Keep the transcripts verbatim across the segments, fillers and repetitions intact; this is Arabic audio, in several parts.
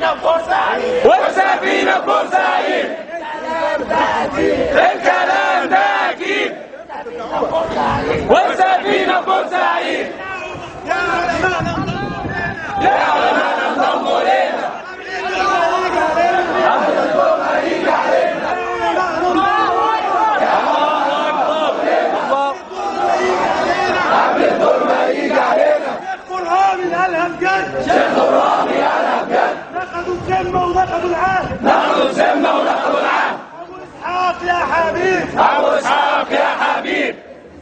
وسفينة بورسعيد وسفينة بورسعيد الكلام ده أكيد وسفينة بورسعيد يا علماء انضموا لينا هيجي علينا قبل الدور ما يجي علينا القرآن قالها بجد شيخ الرامي قالها بجد نقضوا الذمة ونقضوا العهد ناخدوا الذمة وناخدوا العهد أبو إسحاق يا حبيب أبو إسحاق يا حبيب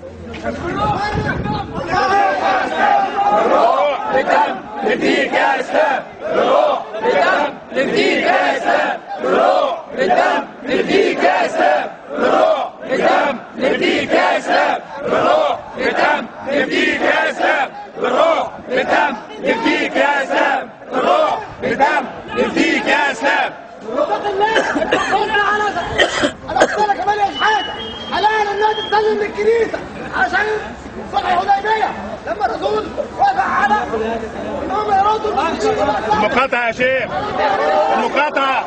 روح بدم نديك يا إسلام روح بدم نديك يا إسلام روح بدم نديك يا إسلام روح بدم نديك يا إسلام روح بدم نديك يا إسلام روح بدم نديك يا إسلام روح بدم نديك يا إسلام اتق الله اتق الله على انا قلت لك كمان يا شحاته حلال الناس تسلم من الكنيسه عشان صلح الحديبيه لما الرسول وافق على انهم يردوا المقاطعة يا شيخ المقاطعة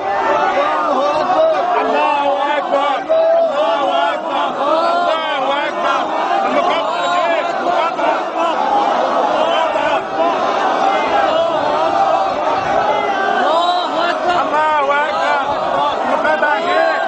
الله أكبر الله أكبر الله أكبر المقاطعة يا شيخ المقاطعة الله أكبر الله أكبر المقاطعة يا شيخ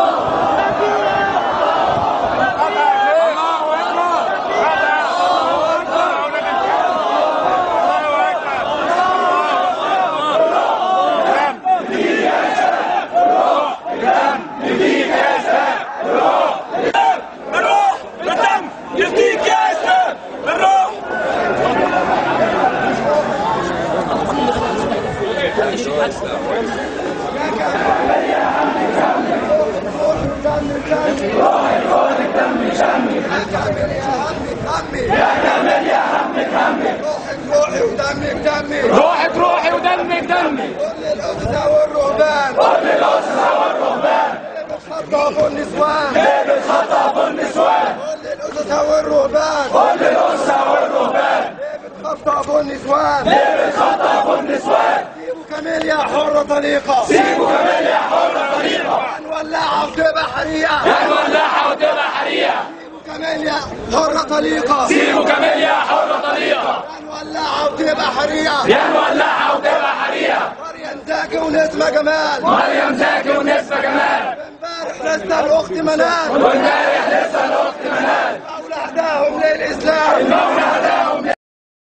روحك روحي ودمك دمي كل الأسرة والرهبان كل الأسرة والرهبان خطفوا النسوان ليه بتخطفوا النسوان كل الأسرة والرهبان كل الأسرة والرهبان خطفوا النسوان ليه بتخطفوا النسوان سيبوا كاميليا حرة طليقة سيبوا كاميليا حرة طريقة هنولعها وتبقى حريقة هنولعها وتبقى حريقة سيبوا كاميليا حرة طليقة سيبوا كاميليا حرة طريقة هنولعها وتبقى حريقة يا نولعها وتبقى حريقة مريم زكي ونسمة جمال مريم زكي ونسمة جمال امبارح لسه الأخت منال وامبارح لسه الأخت منال أولادهم للإسلام المولى هداهم